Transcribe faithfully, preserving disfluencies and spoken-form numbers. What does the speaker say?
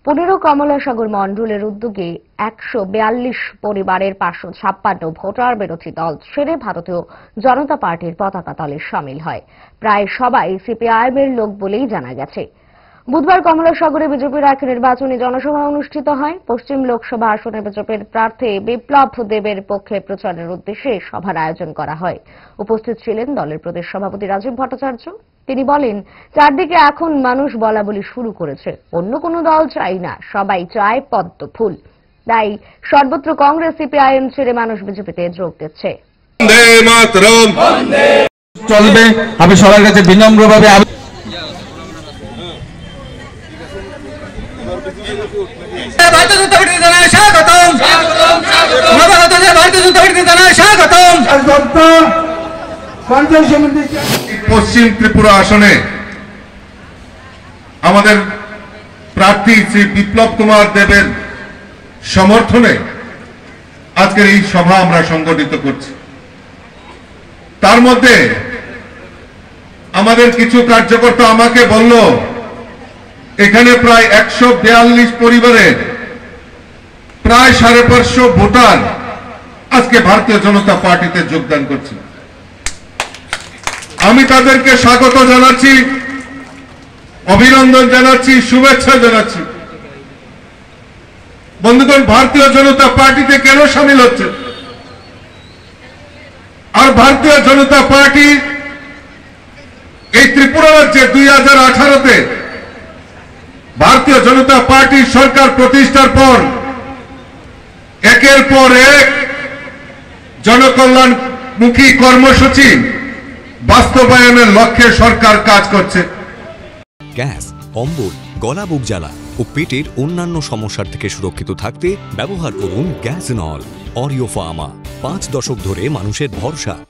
পনেরো কমলাসাগর মণ্ডলের উদ্যোগে একশো বিয়াল্লিশ পরিবারের পাঁচশো ছাপ্পান্ন ভোটার বিরোধী দল ছেড়ে ভারতীয় জনতা পার্টির পতাকা তলে সামিল হয়। প্রায় সবাই সিপিআইএম এর লোক বলেই জানা গেছে। বুধবার কমলাসাগরে বিজেপির এক নির্বাচনী জনসভা অনুষ্ঠিত হয়। পশ্চিম লোকসভা আসনে বিজেপির প্রার্থী বিপ্লব দেবের পক্ষে প্রচারের উদ্দেশ্যে সভার আয়োজন করা হয়। উপস্থিত ছিলেন দলের প্রদেশ সভাপতি রাজীব ভট্টাচার্য। তিনি বলেন, চারদিকে এখন মানুষ বলা বলি শুরু করেছে, অন্য কোনো দল চাই না, সবাই চায় পদ্ম ফুল। তাই সর্বত্র কংগ্রেস সিপিআইএম ছেড়ে মানুষ বিজেপিতে যোগ দিচ্ছে। চলবে। আমি সবার কাছে বিনম্রভাবে ভারতীয় জনতা পার্টি জানায় স্বাগতম, ভারতীয় জনতা পার্টি জানায় স্বাগতম। পশ্চিম ত্রিপুরা আসনে আমাদের প্রার্থী শ্রী বিপ্লব কুমার দেবের সমর্থনে আজকের এই সভা আমরা সংগঠিত করছি। তার মধ্যে আমাদের কিছু কার্যকর্তা আমাকে বলল, এখানে প্রায় একশো বিয়াল্লিশ পরিবারের প্রায় সাড়ে পাঁচশো ভোটার আজকে ভারতীয় জনতা পার্টিতে যোগদান করছে। আমি তাদেরকে স্বাগত জানাচ্ছি, অভিনন্দন জানাচ্ছি, শুভেচ্ছা জানাচ্ছি। বন্ধুগণ, ভারতীয় জনতা পার্টিতে কেন সামিল হচ্ছে? আর ভারতীয় জনতা পার্টি এই ত্রিপুরা রাজ্যে দুই হাজার আঠারোতে ভারতীয় জনতা পার্টির সরকার প্রতিষ্ঠার পর একের পর এক জনকল্যাণমুখী কর্মসূচি বাস্তবায়নের লক্ষ্যে সরকার কাজ করছে। গ্যাস, অম্বল, গলা বুক জ্বালা ও পেটের অন্যান্য সমস্যার থেকে সুরক্ষিত থাকতে ব্যবহার করুন গ্যাসনল। অরিও ফার্মা, পাঁচ দশক ধরে মানুষের ভরসা।